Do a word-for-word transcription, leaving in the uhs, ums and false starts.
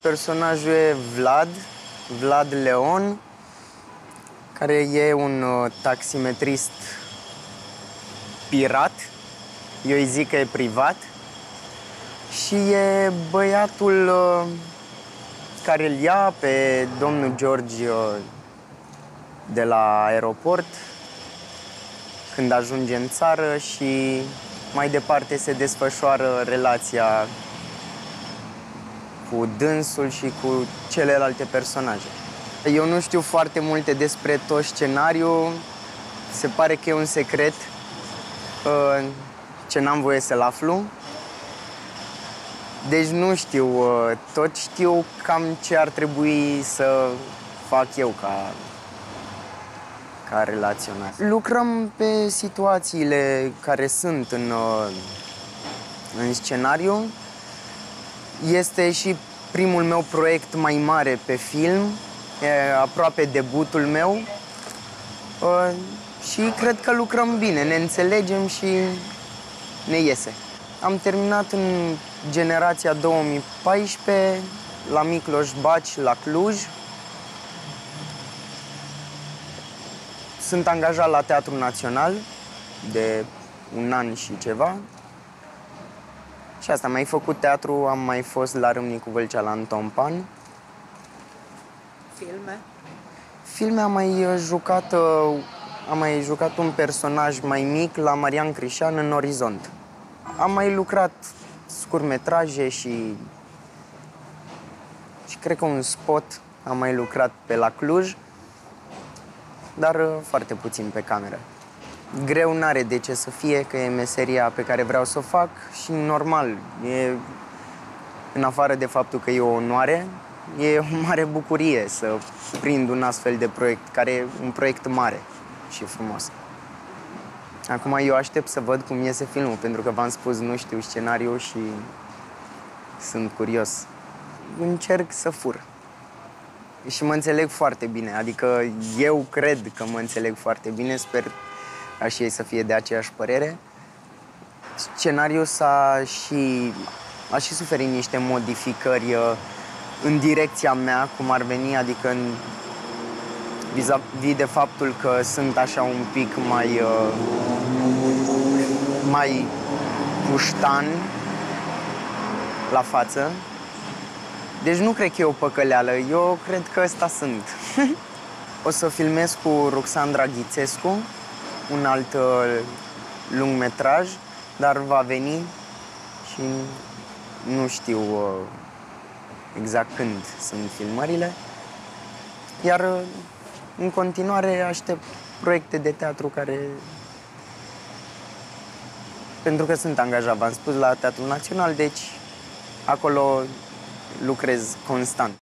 Personajul e Vlad, Vlad Leon, care e un uh, taximetrist pirat, eu îi zic că e privat, și e băiatul uh, care îl ia pe domnul George uh, de la aeroport când ajunge în țară și mai departe se desfășoară relația cu dânsul și cu celelalte personaje. Eu nu știu foarte multe despre tot scenariul, se pare că e un secret ce n-am voie să-l aflu. Deci nu știu, tot știu cam ce ar trebui să fac eu ca, ca relaționar. Lucrăm pe situațiile care sunt în, în scenariu. Este și primul meu proiect mai mare pe film, e aproape debutul meu și cred că lucrăm bine, ne înțelegem și ne iese. Am terminat în generația două mii paisprezece la Micloș Baci, la Cluj. Sunt angajat la Teatrul Național de un an și ceva. Și asta, am mai făcut teatru, am mai fost la Râmnicu Vâlcea, la Anton Pan. Filme? Filme am mai jucat, am mai jucat un personaj mai mic la Marian Crișan în Orizont. Am mai lucrat scurtmetraje și, și cred că un spot am mai lucrat pe la Cluj, dar foarte puțin pe cameră. Greu n-are de ce să fie, că e meseria pe care vreau să o fac și normal, e, în afară de faptul că e o onoare, e o mare bucurie să prind un astfel de proiect, care e un proiect mare și frumos. Acum eu aștept să văd cum iese filmul, pentru că v-am spus, nu știu scenariul și sunt curios. Încerc să fur. Și mă înțeleg foarte bine, adică eu cred că mă înțeleg foarte bine, sper ca și ei să fie de aceeași părere. Scenariul s-a și, a și suferit niște modificări în direcția mea, cum ar veni, adică în vis-a-vis de faptul că sunt așa un pic mai, mai puștan la față. Deci nu cred că e o păcăleală, eu cred că ăsta sunt. O să filmez cu Ruxandra Ghițescu un alt lungmetraj, dar va veni și nu știu exact când sunt filmările. Iar în continuare aștept proiecte de teatru care... Pentru că sunt angajat, v-am spus, la Teatrul Național, deci acolo lucrez constant.